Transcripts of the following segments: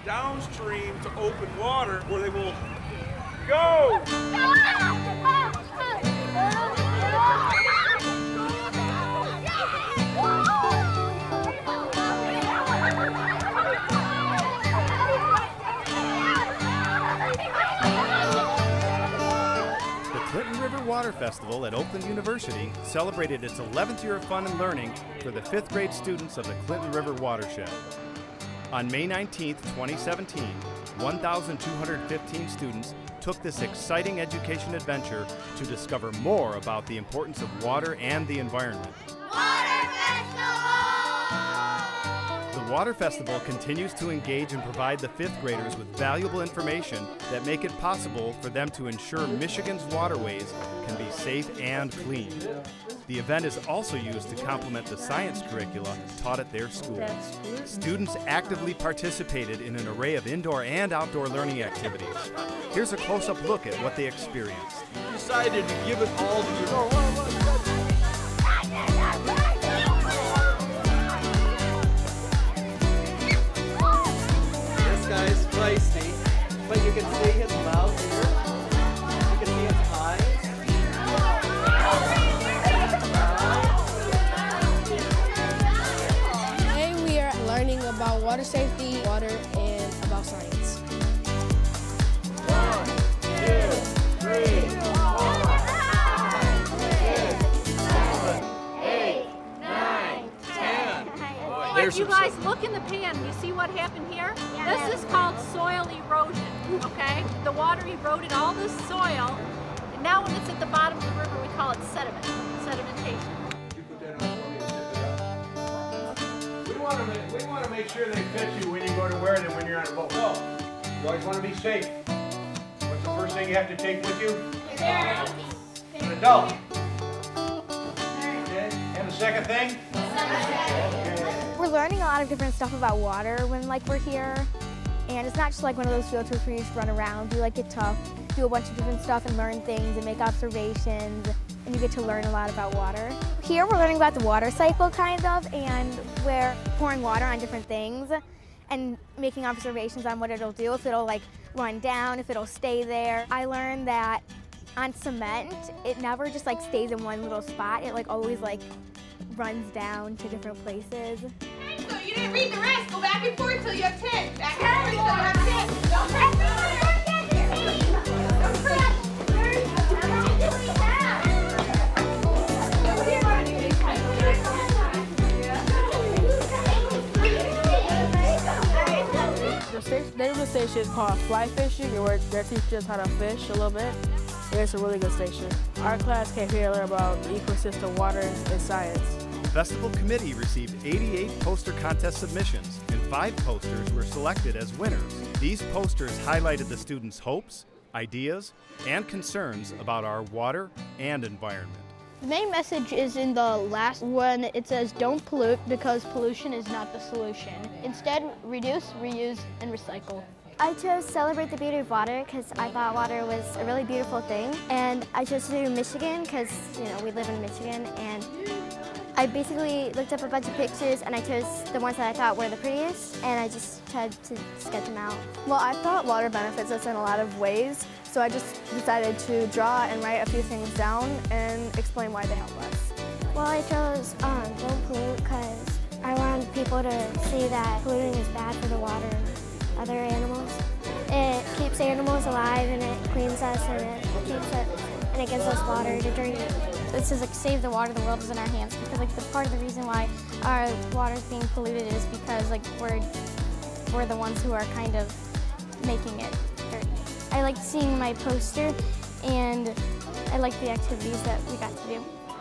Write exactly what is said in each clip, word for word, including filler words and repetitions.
downstream to open water where they will go. Clinton River Water Festival at Oakland University celebrated its eleventh year of fun and learning for the fifth grade students of the Clinton River Watershed. On May nineteenth, twenty seventeen, one thousand two hundred fifteen students took this exciting education adventure to discover more about the importance of water and the environment. Water Festival! The Water Festival continues to engage and provide the fifth graders with valuable information that make it possible for them to ensure Michigan's waterways can be safe and clean. The event is also used to complement the science curricula taught at their school. Students actively participated in an array of indoor and outdoor learning activities. Here's a close-up look at what they experienced. You decided to give it all to your... This guy's feisty, but you can see his mouth here. You can see his eyes. Today we are learning about water safety, water, and about science. One, two, three, four, five, six, seven, eight, nine, ten. But you guys look in the pan, you see what happened here? This is called soil erosion, okay? The water eroded all this soil, and now when it's at the bottom of the river, we call it sediment, sedimentation. You put that on for me to zip it up. We want to make, we want to make sure they fit you when you go to wear them when you're on a boat. No, you always want to be safe. What's the first thing you have to take with you? An adult. Okay. And the second thing? We're learning a lot of different stuff about water when like we're here, and it's not just like one of those field trips where you just run around. You like get to do a bunch of different stuff and learn things and make observations, and you get to learn a lot about water. Here we're learning about the water cycle kind of, and we're pouring water on different things and making observations on what it'll do, if it'll like run down, if it'll stay there. I learned that on cement, it never just like stays in one little spot. It like always like runs down to different places. So you didn't read the rest. Go back and forth till you have ten. Back and forth till you have ten. Don't press the Don't press. The station, name of the station is called Fly Fishing, and where they teach us how to fish a little bit. And it's a really good station. Our class came here to learn about the ecosystem, water, and science. The festival committee received eighty-eight poster contest submissions, and five posters were selected as winners. These posters highlighted the students' hopes, ideas, and concerns about our water and environment. The main message is in the last one. It says, don't pollute because pollution is not the solution. Instead, reduce, reuse, and recycle. I chose Celebrate the Beauty of Water because I thought water was a really beautiful thing, and I chose to do Michigan because, you know, we live in Michigan, and I basically looked up a bunch of pictures and I chose the ones that I thought were the prettiest, and I just tried to sketch them out. Well, I thought water benefits us in a lot of ways, so I just decided to draw and write a few things down and explain why they help us. Well, I chose um, Don't Pollute because I wanted people to see that polluting is bad for the water and other animals. It keeps animals alive and it cleans us and it keeps it and it gives us water to drink. This is like save the water, the world is in our hands, because like the part of the reason why our water is being polluted is because like we're we're the ones who are kind of making it dirty. I liked seeing my poster and I liked the activities that we got to do.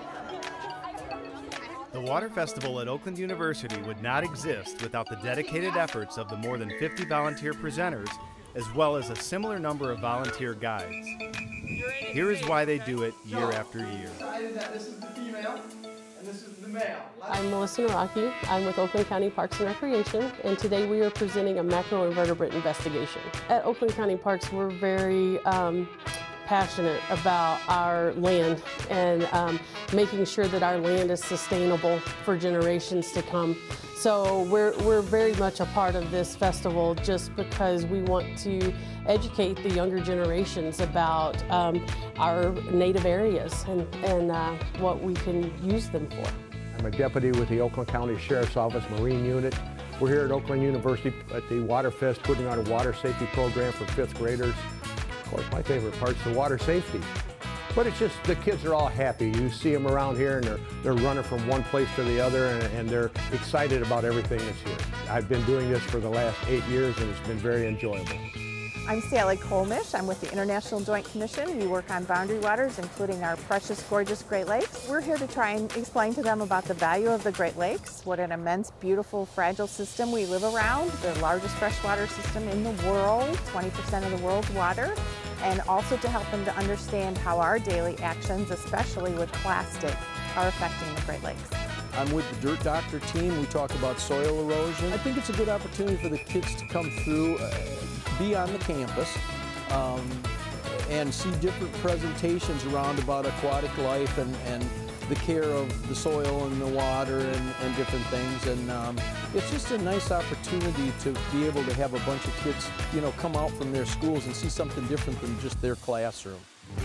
The Water Festival at Oakland University would not exist without the dedicated efforts of the more than fifty volunteer presenters, as well as a similar number of volunteer guides. Here is why they do it year after year. This is the female, and this is the male. I'm Melissa Naraki. I'm with Oakland County Parks and Recreation, and today we are presenting a macroinvertebrate investigation. At Oakland County Parks, we're very um, passionate about our land and um, making sure that our land is sustainable for generations to come. So we're, we're very much a part of this festival just because we want to educate the younger generations about um, our native areas and, and uh, what we can use them for. I'm a deputy with the Oakland County Sheriff's Office Marine Unit. We're here at Oakland University at the Water Fest putting on a water safety program for fifth graders. Of course, my favorite part's the water safety. But it's just the kids are all happy. You see them around here and they're, they're running from one place to the other and, and they're excited about everything that's here. I've been doing this for the last eight years and it's been very enjoyable. I'm Sally Colmish. I'm with the International Joint Commission. We work on boundary waters, including our precious, gorgeous Great Lakes. We're here to try and explain to them about the value of the Great Lakes, what an immense, beautiful, fragile system we live around, the largest freshwater system in the world, twenty percent of the world's water, and also to help them to understand how our daily actions, especially with plastic, are affecting the Great Lakes. I'm with the Dirt Doctor team. We talk about soil erosion. I think it's a good opportunity for the kids to come through, uh, be on the campus, um, and see different presentations around about aquatic life and, and the care of the soil and the water and, and different things. And um, it's just a nice opportunity to be able to have a bunch of kids, you know, come out from their schools and see something different than just their classroom.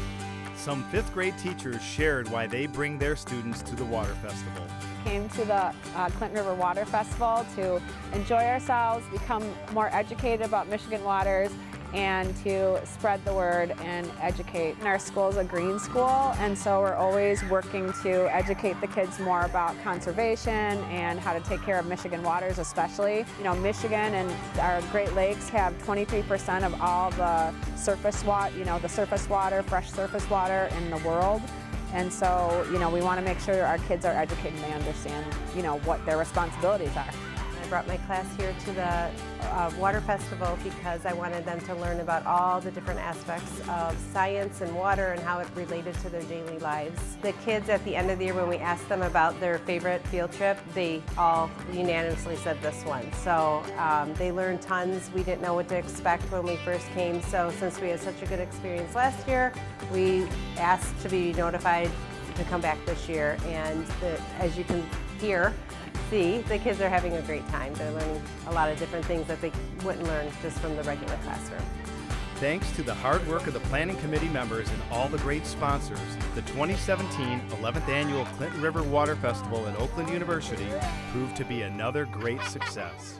Some fifth grade teachers shared why they bring their students to the Water Festival. Came to the uh, Clinton River Water Festival to enjoy ourselves, become more educated about Michigan waters, and to spread the word and educate. And our school is a green school, and so we're always working to educate the kids more about conservation and how to take care of Michigan waters especially. You know, Michigan and our Great Lakes have twenty-three percent of all the surface water, you know, the surface water, fresh surface water in the world. And so, you know, we want to make sure our kids are educated and they understand, you know, what their responsibilities are. I brought my class here to the uh, Water Festival because I wanted them to learn about all the different aspects of science and water and how it related to their daily lives. The kids at the end of the year, when we asked them about their favorite field trip, they all unanimously said this one. So um, they learned tons. We didn't know what to expect when we first came, so since we had such a good experience last year, we asked to be notified to come back this year, and the, as you can hear, see, the kids are having a great time. They're learning a lot of different things that they wouldn't learn just from the regular classroom. Thanks to the hard work of the planning committee members and all the great sponsors, the twenty seventeen eleventh Annual Clinton River Water Festival at Oakland University proved to be another great success.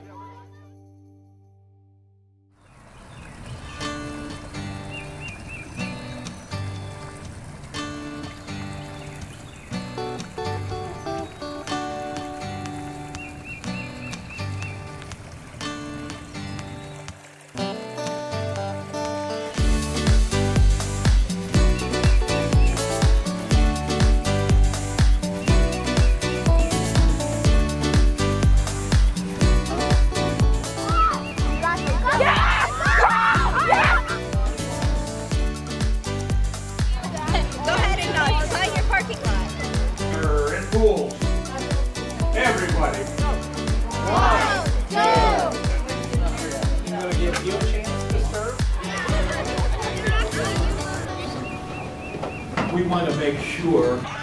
Pools. Everybody. One, two. I'm going to give you a chance to serve. We want to make sure